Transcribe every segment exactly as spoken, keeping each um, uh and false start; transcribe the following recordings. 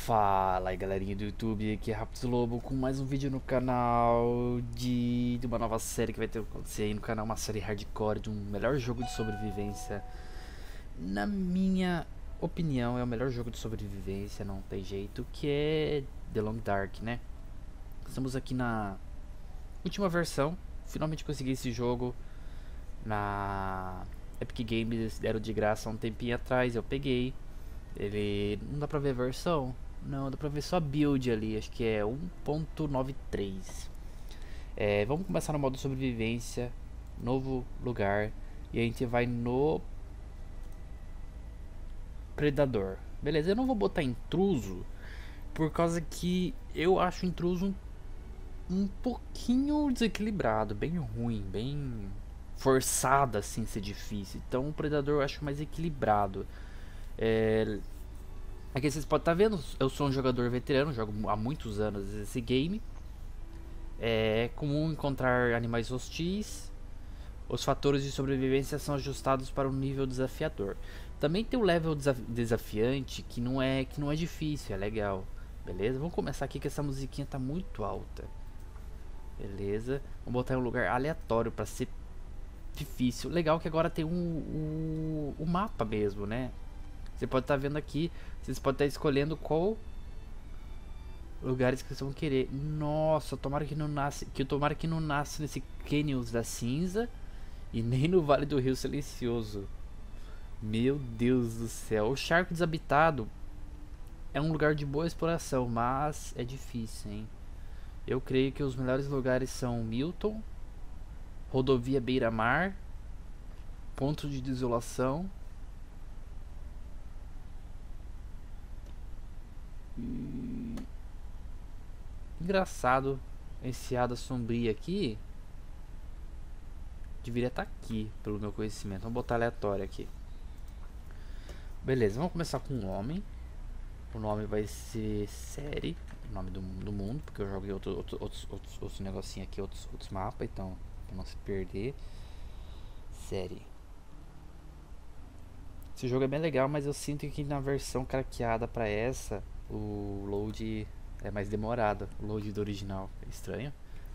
Fala aí galerinha do YouTube, aqui é Raptos Lobo com mais um vídeo no canal de, de uma nova série que vai ter acontecer aí no canal, uma série hardcore de um melhor jogo de sobrevivência. Na minha opinião é o melhor jogo de sobrevivência, não tem jeito, que é The Long Dark, né? Estamos aqui na última versão, finalmente consegui esse jogo na Epic Games, deram de graça há um tempinho atrás, eu peguei. Ele não dá pra ver a versão? Não, dá pra ver só a build ali, acho que é um ponto noventa e três. É, vamos começar no modo sobrevivência, novo lugar, e a gente vai no Predador. Beleza, eu não vou botar intruso, por causa que eu acho intruso um, um pouquinho desequilibrado, bem ruim, bem forçado assim ser difícil. Então o Predador eu acho mais equilibrado. É, aqui vocês podem estar vendo, eu sou um jogador veterano, jogo há muitos anos esse game. É comum encontrar animais hostis. Os fatores de sobrevivência são ajustados para um nível desafiador. Também tem o level desafiante, que não é que não é difícil, é legal. Beleza? Vamos começar aqui que essa musiquinha tá muito alta. Beleza? Vamos botar em um lugar aleatório para ser difícil. Legal que agora tem o um, um, um mapa mesmo, né? Você pode estar vendo aqui, vocês podem estar escolhendo qual lugares que vocês vão querer. Nossa, tomara que não nasce, que eu tomara que não nasce nesse Canyons da Cinza e nem no Vale do Rio Silencioso. Meu Deus do céu, o Charco Desabitado é um lugar de boa exploração, mas é difícil, hein? Eu creio que os melhores lugares são Milton, Rodovia Beira-Mar, Ponto de Desolação. Engraçado, Enseada Sombria aqui deveria estar aqui, pelo meu conhecimento. Vamos botar aleatório aqui. Beleza, vamos começar com um homem. O nome vai ser série, o nome do, do mundo, porque eu joguei outro, outro, outros, outros, outros negocinho aqui, outros, outros mapas, então pra não se perder. Série. Esse jogo é bem legal, mas eu sinto que na versão craqueada para essa, o load é mais demorado. O load do original é estranho.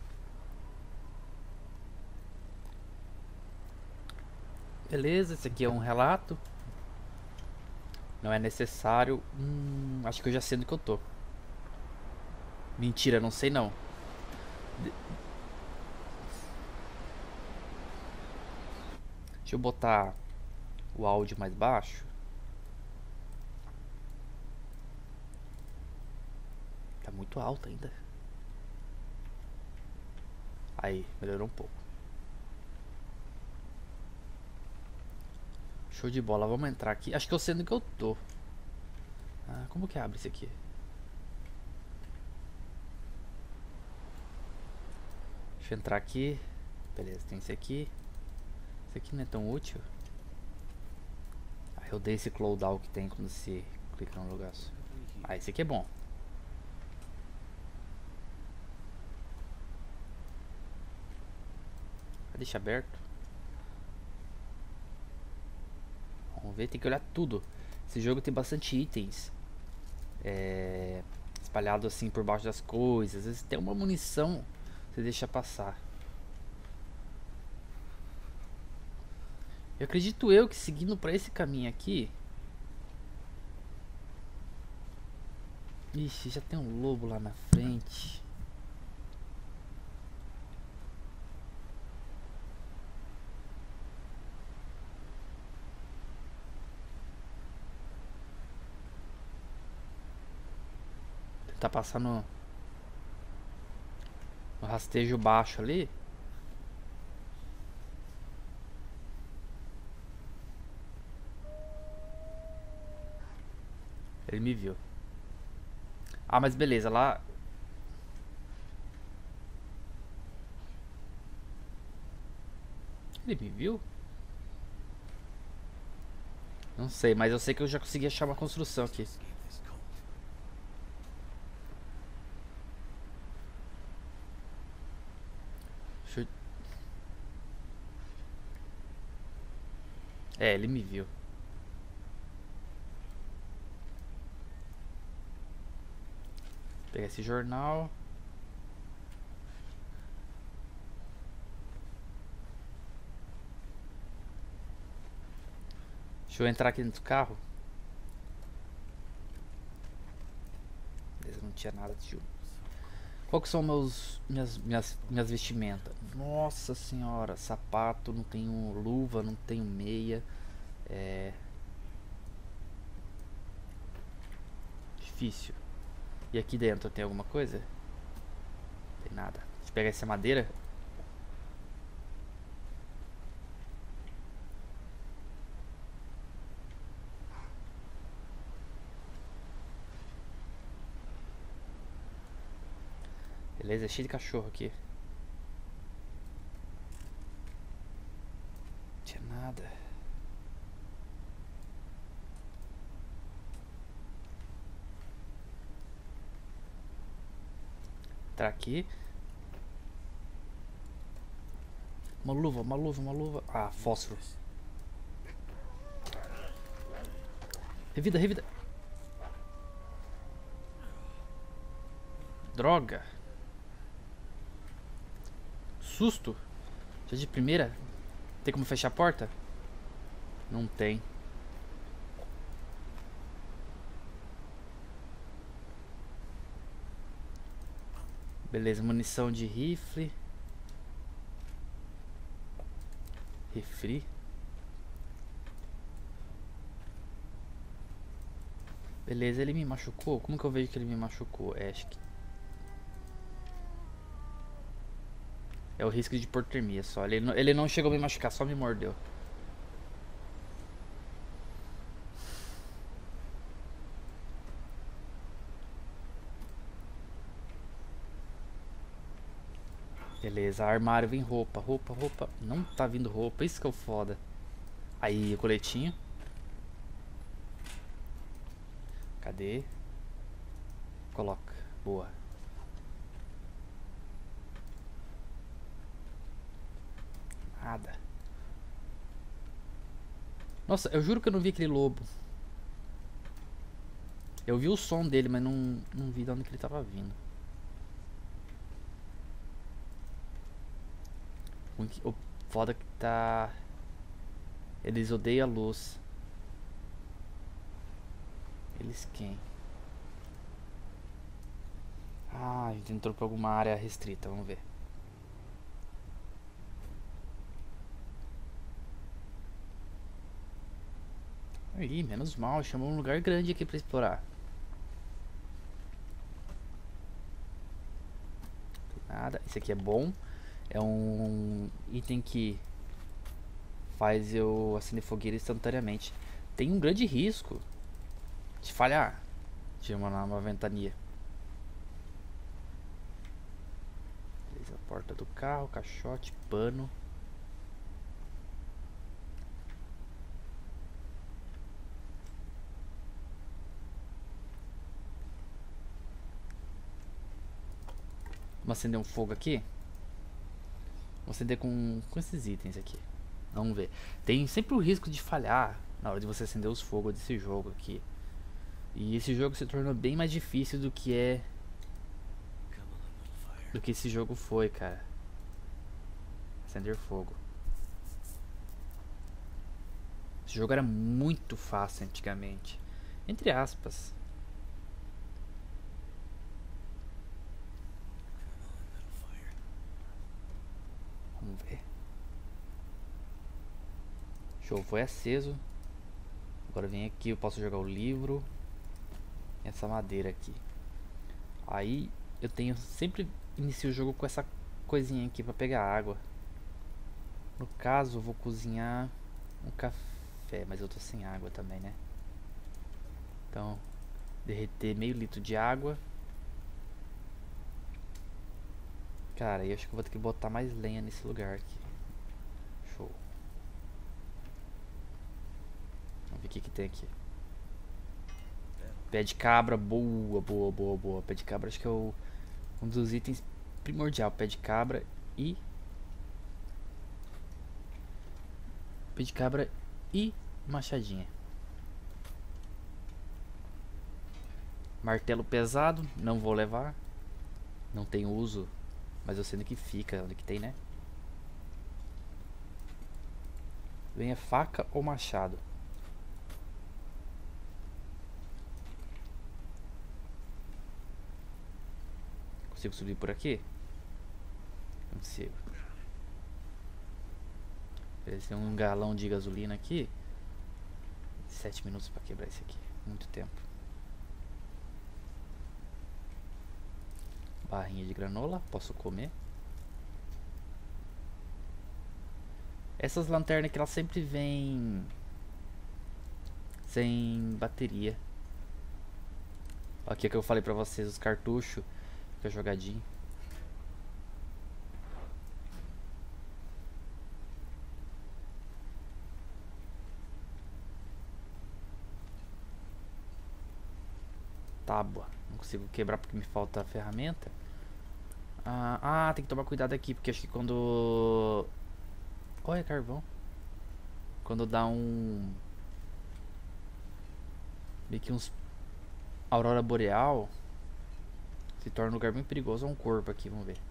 Beleza, esse aqui é um relato. Não é necessário. Hum, acho que eu já sei do que eu tô. Mentira, não sei não. De Deixa eu botar o áudio mais baixo. Tá muito alto ainda. Aí, melhorou um pouco. Show de bola, vamos entrar aqui. Acho que eu sei onde que eu tô. Ah, como que abre isso aqui? Deixa eu entrar aqui. Beleza, tem esse aqui. Esse aqui não é tão útil. Ah, eu dei esse cooldown que tem quando se clica no lugar. Ah, esse aqui é bom. Deixa aberto. Vamos ver, tem que olhar tudo. Esse jogo tem bastante itens é, espalhado assim por baixo das coisas. Às vezes tem uma munição, você deixa passar. Eu acredito eu que seguindo pra esse caminho aqui. Ixi, já tem um lobo lá na frente. Tentar passar no, no rastejo baixo ali. Ele me viu. Ah, mas beleza, lá. Ele me viu? Não sei, mas eu sei que eu já consegui achar uma construção aqui. Deixa eu... É, ele me viu. Pegar esse jornal. Deixa eu entrar aqui dentro do carro. Beleza, não tinha nada de... Qual que são meus minhas, minhas, minhas vestimentas? Nossa senhora, sapato, não tenho luva, não tenho meia. É... Difícil. E aqui dentro tem alguma coisa? Tem nada. Deixa eu pegar essa madeira. Beleza, é cheio de cachorro aqui. Não tinha nada. Entrar aqui. Uma luva, uma luva, uma luva. Ah, fósforo. Revida, revida. Droga. Susto. Já de primeira. Tem como fechar a porta? Não tem. Beleza, munição de rifle. Refri. Beleza, ele me machucou? Como que eu vejo que ele me machucou? É, acho que... É o risco de hipotermia só. Ele não, ele não chegou a me machucar, só me mordeu. Beleza, armário vem roupa, roupa, roupa. Não tá vindo roupa, isso que é o foda. Aí, o coletinho. Cadê? Coloca, boa. Nada. Nossa, eu juro que eu não vi aquele lobo. Eu vi o som dele, mas não, não vi de onde que ele tava vindo. O foda que tá... Eles odeiam a luz. Eles quem? Ah, a gente entrou pra alguma área restrita, vamos ver. Aí, menos mal, chamou um lugar grande aqui pra explorar. Nada, esse aqui é bom. É um item que faz eu acender fogueira instantaneamente. Tem um grande risco de falhar. Chama lá uma ventania. Beleza, porta do carro, caixote, pano. Vamos acender um fogo aqui. Vamos acender com, com esses itens aqui. Vamos ver. Tem sempre o risco de falhar na hora de você acender os fogos desse jogo aqui. E esse jogo se tornou bem mais difícil do que é... Do que esse jogo foi, cara. Acender fogo. Esse jogo era muito fácil antigamente. Entre aspas. Vamos ver. Show, foi aceso. Agora vem aqui, eu posso jogar o livro. Essa madeira aqui. Aí eu tenho sempre inicio o jogo com essa coisinha aqui pra pegar água. No caso eu vou cozinhar um café, mas eu tô sem água também, né? Então, derreter meio litro de água. Cara, eu acho que eu vou ter que botar mais lenha nesse lugar aqui. Show. Vamos ver o que que tem aqui. Pé de cabra, boa, boa, boa, boa. Pé de cabra acho que é o, um dos itens primordial. Pé de cabra e... Pé de cabra e machadinha. Martelo pesado, não vou levar. Não tem uso. Mas eu sei onde que fica, onde que tem, né? Venha faca ou machado. Consigo subir por aqui? Não consigo. Tem um galão de gasolina aqui. Sete minutos pra quebrar esse aqui. Muito tempo. Barrinha de granola, posso comer. Essas lanternas que elas sempre vêm sem bateria. Aqui é que eu falei pra vocês, os cartuchos fica jogadinho. Tábua. Não consigo quebrar porque me falta a ferramenta. Ah, ah, tem que tomar cuidado aqui, porque acho que quando... Olha, carvão. Quando dá um... meio que uns... aurora boreal, se torna um lugar bem perigoso. Olha um corpo aqui, vamos ver.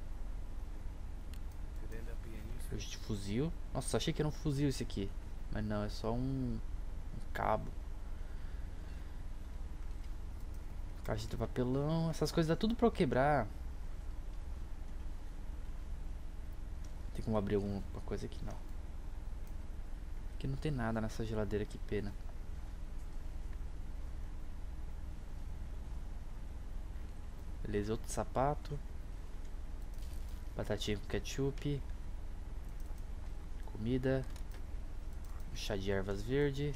Hoje de fuzil. Nossa, achei que era um fuzil esse aqui. Mas não, é só um, um cabo. Caixa de papelão. Essas coisas dá tudo pra eu quebrar. Tem como abrir alguma coisa aqui? Não. Aqui não tem nada nessa geladeira, que pena. Beleza, outro sapato. Batatinha com ketchup. Comida. Chá de ervas verde.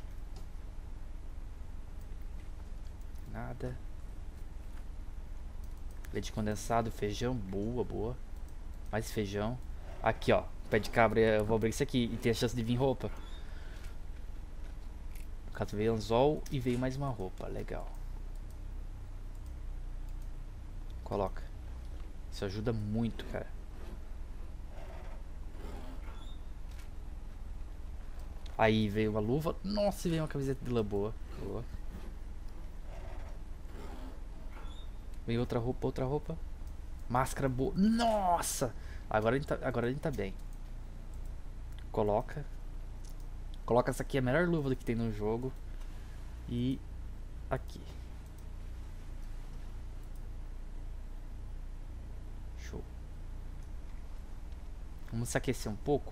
Nada. Leite condensado, feijão. Boa, boa. Mais feijão. Aqui, ó. Pé de cabra, eu vou abrir isso aqui. E tem a chance de vir roupa. No caso, veio anzol e veio mais uma roupa. Legal. Coloca. Isso ajuda muito, cara. Aí veio uma luva. Nossa, veio uma camiseta de lã boa. Boa. Veio outra roupa, outra roupa. Máscara boa. Nossa! Agora a gente tá, agora a gente tá bem. Coloca. Coloca essa aqui, é a melhor luva que tem no jogo. E aqui. Show. Vamos se aquecer um pouco.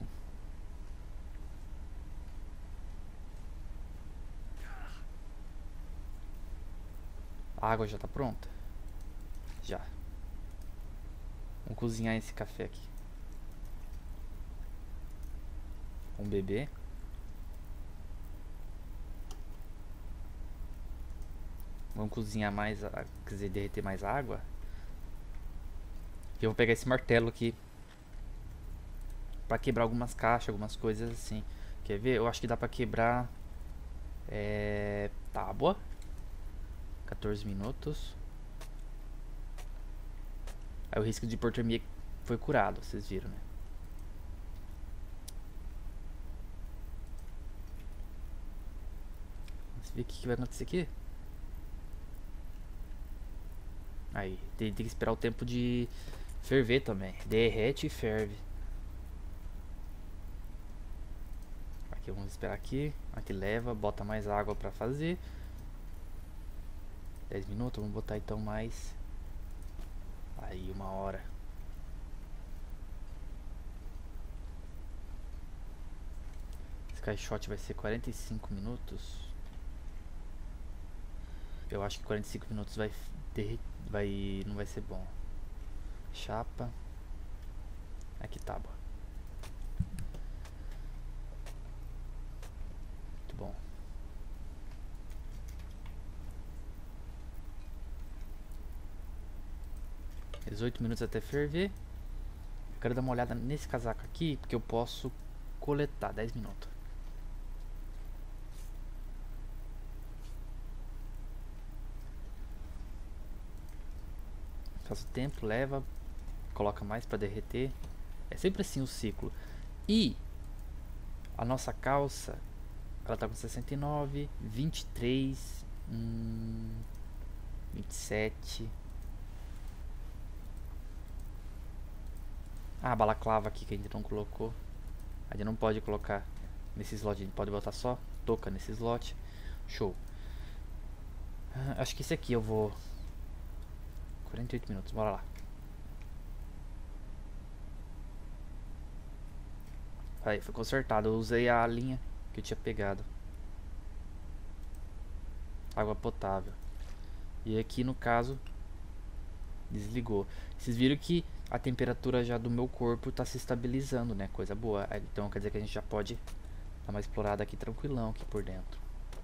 A água já tá pronta? Já. Vamos cozinhar esse café aqui. Vamos beber. Vamos cozinhar mais, quer dizer, derreter mais água. E eu vou pegar esse martelo aqui pra quebrar algumas caixas, algumas coisas assim. Quer ver? Eu acho que dá pra quebrar é, tábua. quatorze minutos. Aí o risco de hipotermia foi curado, vocês viram, né? Vamos ver o que, que vai acontecer aqui. Aí, tem, tem que esperar o tempo de ferver também. Derrete e ferve. Aqui, vamos esperar aqui. Aqui leva, bota mais água pra fazer. dez minutos, vamos botar então mais. Aí, uma hora. Esse caixote vai ser quarenta e cinco minutos. Eu acho que quarenta e cinco minutos vai derreter. Vai, não vai ser bom. Chapa. Aqui, tábua. Muito bom. dezoito minutos até ferver. Eu quero dar uma olhada nesse casaco aqui, porque eu posso coletar. dez minutos. Faz o tempo, leva, coloca mais pra derreter. É sempre assim o ciclo. E a nossa calça, ela tá com sessenta e nove, vinte e três, hum, vinte e sete. Ah, a balaclava aqui que a gente não colocou. A gente não pode colocar nesse slot, a gente pode botar só touca nesse slot. Show. Ah, acho que esse aqui eu vou... quarenta e oito minutos, bora lá. Aí, foi consertado. Eu usei a linha que eu tinha pegado. Água potável. E aqui no caso desligou. Vocês viram que a temperatura já do meu corpo está se estabilizando, né? Coisa boa. Então quer dizer que a gente já pode dar uma explorada aqui tranquilão aqui por dentro.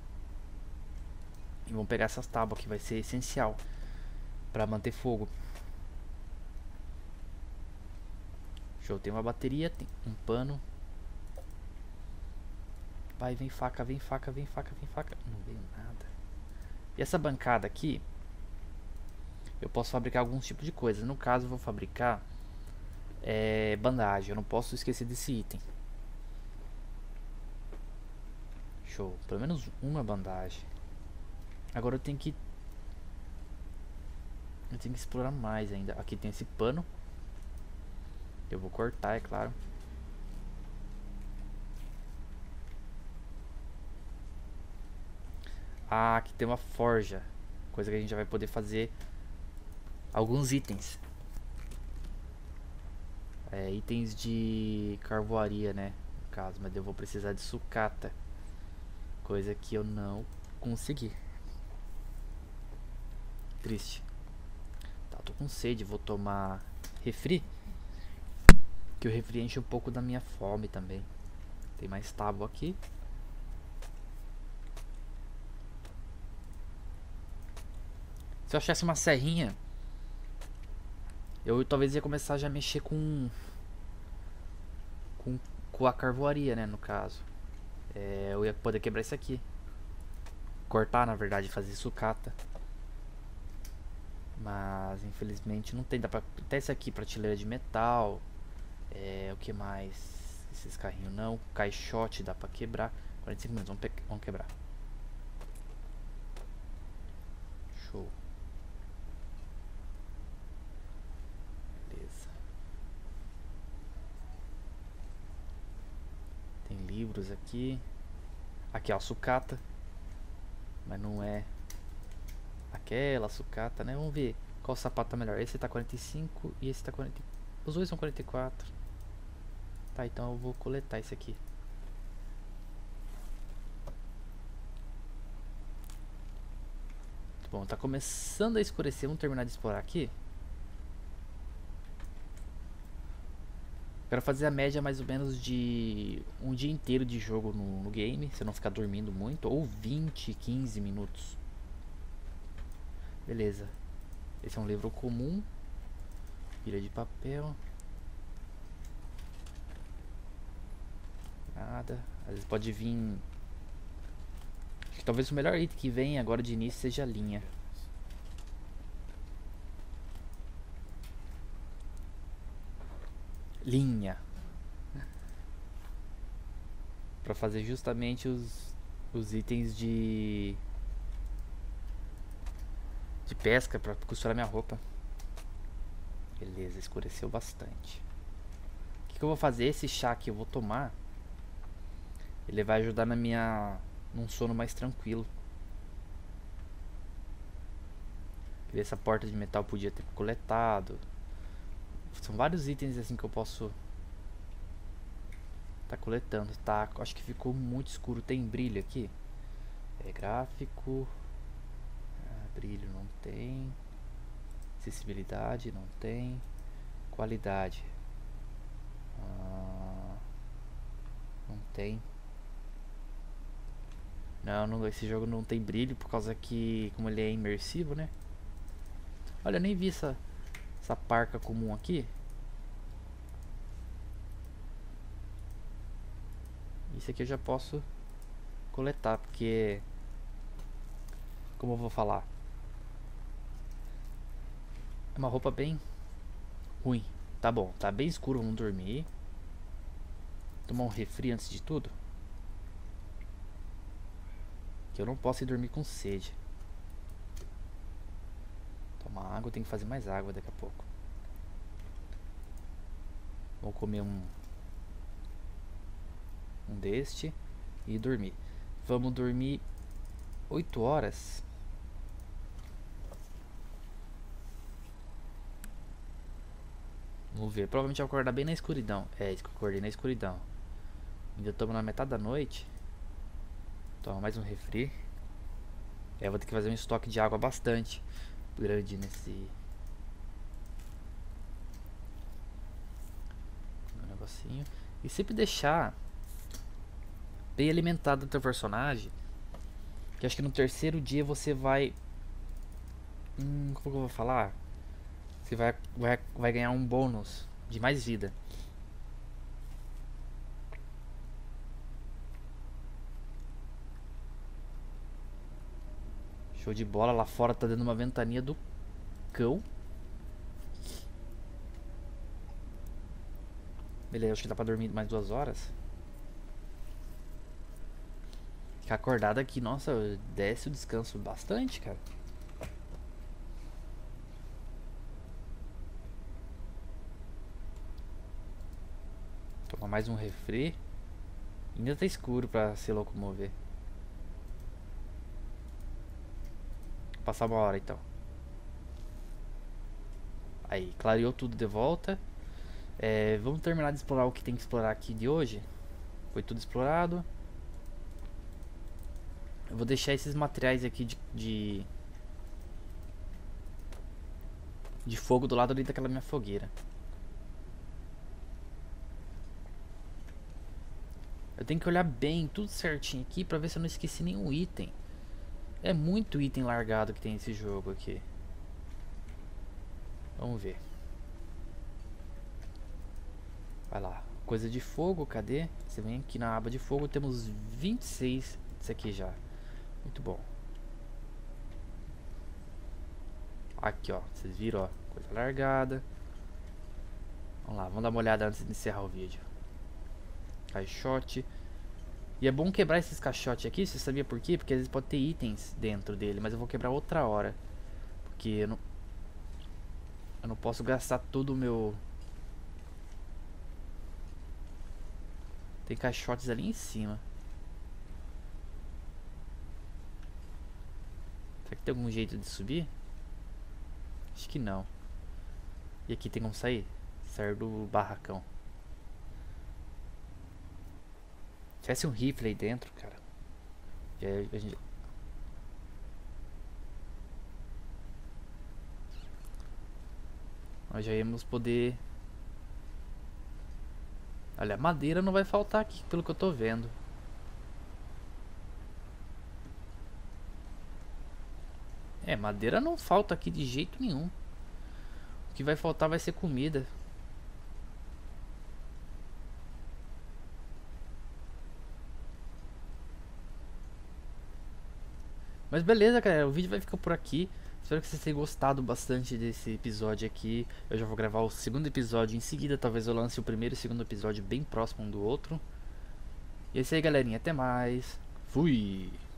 E vamos pegar essas tábuas que vai ser essencial para manter fogo. Show, tem uma bateria, tem um pano. Vai, vem faca, vem faca, vem faca, vem faca. Não veio nada. E essa bancada aqui, eu posso fabricar alguns tipos de coisas. No caso, eu vou fabricar é, bandagem. Eu não posso esquecer desse item. Show. Pelo menos uma bandagem. Agora eu tenho que... Eu tenho que explorar mais ainda. Aqui tem esse pano. Eu vou cortar, é claro. Ah, aqui tem uma forja. Coisa que a gente já vai poder fazer alguns itens. É, itens de carvoaria, né? No caso, mas eu vou precisar de sucata. Coisa que eu não consegui. Triste. Tá, tô com sede, vou tomar refri. Que o refri enche um pouco da minha fome também. Tem mais tábua aqui. Se eu achasse uma serrinha, eu talvez ia começar já a mexer com com, com a carvoaria, né, no caso. É, eu ia poder quebrar isso aqui. Cortar, na verdade, fazer sucata. Mas, infelizmente, não tem. Dá pra... Até esse aqui, prateleira de metal. É, o que mais? Esses carrinhos não. Caixote dá pra quebrar. quarenta e cinco minutos, vamos, pe... vamos quebrar. Show. Beleza. Tem livros aqui. Aqui, ó, sucata. Mas não é aquela sucata, né? Vamos ver qual sapato tá melhor. Esse tá quarenta e cinco e esse tá quarenta. Os dois são quarenta e quatro. Tá, então eu vou coletar esse aqui. Bom, tá começando a escurecer. Vamos terminar de explorar aqui. Quero fazer a média mais ou menos de um dia inteiro de jogo no, no game, se eu não ficar dormindo muito, ou vinte, quinze minutos. Beleza. Esse é um livro comum. Pilha de papel. Nada. Às vezes pode vir... Acho que talvez o melhor item que vem agora de início seja a linha. Linha. Pra fazer justamente os, os itens de... de pesca pra costurar minha roupa. Beleza, escureceu bastante. O que, que eu vou fazer? Esse chá que eu vou tomar, ele vai ajudar na minha... num sono mais tranquilo. Essa porta de metal podia ter coletado. São vários itens assim que eu posso tá coletando, tá? Acho que ficou muito escuro. Tem brilho aqui? É gráfico. Ah, brilho não tem. Acessibilidade não tem. Qualidade. Ah, não tem. Não, não, esse jogo não tem brilho por causa que, como ele é imersivo, né? Olha, eu nem vi essa, essa parca comum aqui. Isso aqui eu já posso coletar, porque... Como eu vou falar? É uma roupa bem ruim. Tá bom, tá bem escuro, vamos dormir. Tomar um refri antes de tudo. Que eu não posso ir dormir com sede. Uma água, eu tenho que fazer mais água daqui a pouco. Vou comer um um deste e dormir. Vamos dormir oito horas. Vamos ver, provavelmente eu vou acordar bem na escuridão. É, isso que eu acordei na escuridão. Ainda estamos na metade da noite. Toma mais um refri. É, vou ter que fazer um estoque de água bastante grande nesse negocinho. E sempre deixar bem alimentado o teu personagem, que acho que no terceiro dia você vai hum, como que eu vou falar? Você vai, vai, vai ganhar um bônus de mais vida. Show de bola, lá fora tá dando uma ventania do cão. Beleza, acho que dá pra dormir mais duas horas. Ficar acordado aqui, nossa, desce o descanso bastante, cara. Toma mais um refri. Ainda tá escuro pra se locomover. Vou passar uma hora então. Aí, clareou tudo de volta. É, vamos terminar de explorar o que tem que explorar aqui de hoje. Foi tudo explorado. Eu vou deixar esses materiais aqui de, de, de fogo do lado ali daquela minha fogueira. Eu tenho que olhar bem, tudo certinho aqui, pra ver se eu não esqueci nenhum item. É muito item largado que tem nesse jogo aqui. Vamos ver. Vai lá. Coisa de fogo, cadê? Você vem aqui na aba de fogo, temos vinte e seis disso aqui já. Muito bom. Aqui, ó. Vocês viram, ó. Coisa largada. Vamos lá, vamos dar uma olhada antes de encerrar o vídeo. Caixote. E é bom quebrar esses caixotes aqui, você sabia por quê? Porque às vezes pode ter itens dentro dele, mas eu vou quebrar outra hora. Porque eu não... Eu não posso gastar todo o meu... Tem caixotes ali em cima. Será que tem algum jeito de subir? Acho que não. E aqui tem como sair? Sair do barracão. Se tivesse um rifle aí dentro, cara. Já, a gente... Nós já íamos poder... Olha, madeira não vai faltar aqui, pelo que eu tô vendo. É, madeira não falta aqui de jeito nenhum. O que vai faltar vai ser comida. Mas beleza, galera, o vídeo vai ficar por aqui. Espero que vocês tenham gostado bastante desse episódio aqui. Eu já vou gravar o segundo episódio em seguida. Talvez eu lance o primeiro e o segundo episódio bem próximo um do outro. E é isso aí, galerinha. Até mais. Fui!